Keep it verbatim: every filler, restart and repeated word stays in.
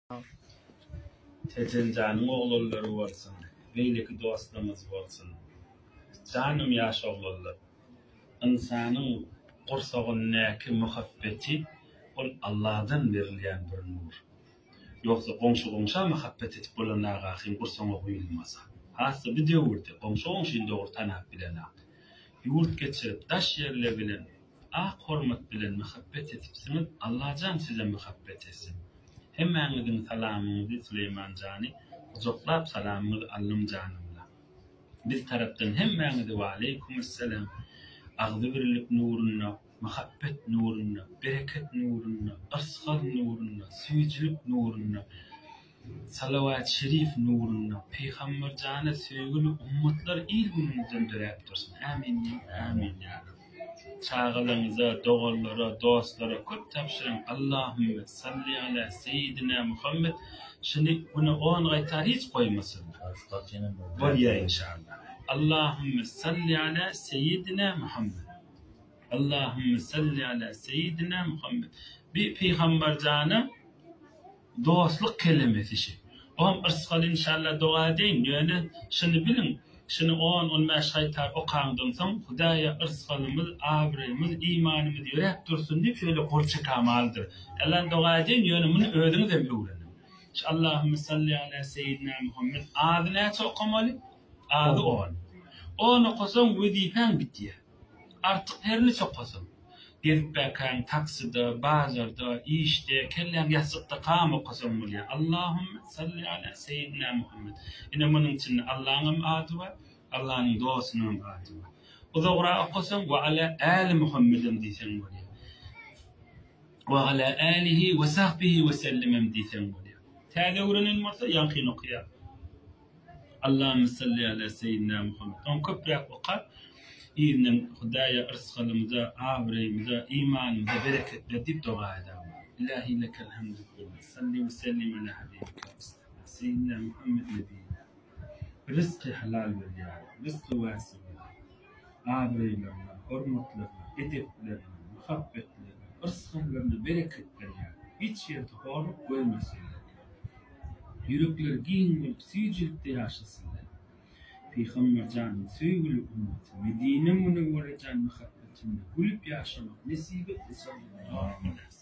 Tetencanın oğulları olsun, beyleki dostlarımız olsun. Canım yaş oğullar. İnsanın kursağındaki muhabbeti, ol Allah'dan verilyen bir nur. Yoksa komşu komşa muhabbet etip bulanağa kim kursağa koyulmasa. Hasta bir diyordu, komşu komşu doğru tanap bilene. Yurt geçirip taş yerle bilen, ah hormat bilen muhabbet etipsiniz, Allah'can size muhabbet etsin. Hemen salamınızı Süleyman Cani, uzaklap salamını allım canımla. Biz taraftan hemen de ve aleykümselam, ağzı verilip nurunna, muhabbet nurunna, bereket nurunna, ırsal nurunna, süyücülük nurunna, salavat-ı şerif nurunna, Peygamber Cani sevgili ummatlar il günümüzden dörep dursun. Amin ya, amin ya. Çağlarınıza, doğullara, dostlara köp tapşırın. Allahümme salli ala seyyidina Muhammed. Şimdi bunu on gaytar hiç koymasın. Var ya inşallah. Allahümme salli ala seyyidina Muhammed. Allahümme salli ala seyyidina Muhammed. Bir peygamber canı dostluk kelimesi şey. Oğam ırskal inşallah dua deyin. Yani şimdi bilin. Şimdi on on beş aytar okandan soň Hudaýa ırsgalymyz, abrymyz, imanymyz ýörek dursun diýip şöyle gorçy kamaldyr. Ellen dua edin ýöne muny ödüňiz hem öwrenin. Allahümme salli ala seyyidina Muhammed. Adyna çokamaly. Ady on. Onu kosaň wezifen bitýär. Artyk herni çokasaň. Gelip bakan taksida, bazarda, işte, kellen yasıkta kam okasan bolýar. Allahümme salli ala seyyidina Muhammed. Ine munun için Allah'ın adı var, Allah'ın dostunyň adı var. O da okasan ve ala ali Muhammedin diýsen bolýar. Ve ala alihi ve sahbihi ve sellemem diýsen bolýar. Täze öwrenilmese ýanky okuyar. Allahümme salli ala seyyidina Muhammed. On köprek okar. İğnen Hudaýa ırsgalymyza, abrymyza, imanymyza bereketler dip dua edem. İlahi lekel hamdu kullu. Salli ve sellim ala habibika seyyidina Muhammed nebiyina. Rızkı halal ver ya. Rızkı wasi ver. Abrymlarına, hormatlarına, edeplerine, muhabbetlerine, ırsgallarına bereketler ya. Hiç ýerde horluk görmesinler. Yürekler giň bolup süýjükde ýaşasynlar. Peygamber Canı sevgili ümmeti Medine Münevvere Can muhabbetinde gülüp yaşamak nasip etsin. Amin.